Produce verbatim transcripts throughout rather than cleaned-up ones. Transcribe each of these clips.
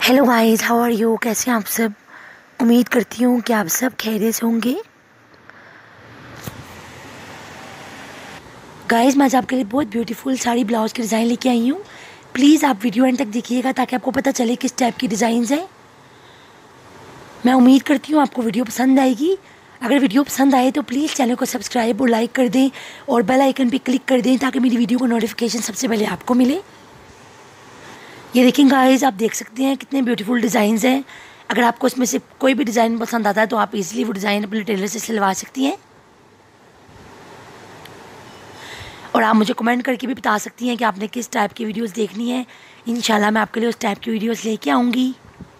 Hello guys, how are you. कैसे हैं आप सब। उम्मीद करती हूँ कि आप सब खैरियत से होंगे। गाइस, मैं आज आपके लिए बहुत ब्यूटीफुल साड़ी ब्लाउज़ की डिज़ाइन लेके आई हूँ। प्लीज़ आप वीडियो एंड तक देखिएगा ताकि आपको पता चले किस टाइप की डिज़ाइंस हैं। मैं उम्मीद करती हूँ आपको वीडियो पसंद आएगी। अगर वीडियो पसंद आए तो प्लीज़ चैनल को सब्सक्राइब और लाइक कर दें और बेल आइकन पे क्लिक कर दें ताकि मेरी वीडियो को नोटिफिकेशन सबसे पहले आपको मिले। ये देखें गाइस, आप देख सकते हैं कितने ब्यूटीफुल डिज़ाइंस हैं। अगर आपको इसमें से कोई भी डिज़ाइन पसंद आता है तो आप इजीली वो डिज़ाइन अपने टेलर से सिलवा सकती हैं। और आप मुझे कमेंट करके भी बता सकती हैं कि आपने किस टाइप की वीडियोस देखनी है। इंशाल्लाह मैं आपके लिए उस टाइप की वीडियोस लेके आऊँगी।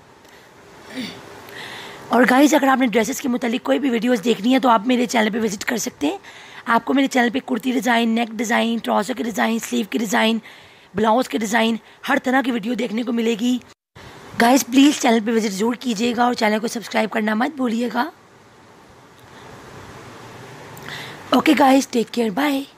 और गाइस, अगर आपने ड्रेसेस के मुतालिक कोई भी वीडियोस देखनी है तो आप मेरे चैनल पे विजिट कर सकते हैं। आपको मेरे चैनल पे kurti design, neck design, trouser के डिज़ाइन, स्लीव के डिज़ाइन, ब्लाउज़ के डिज़ाइन, हर तरह की वीडियो देखने को मिलेगी। गाइस, प्लीज़ चैनल पे विजिट ज़रूर कीजिएगा और चैनल को सब्सक्राइब करना मत भूलिएगा। Okay guys, take care, bye.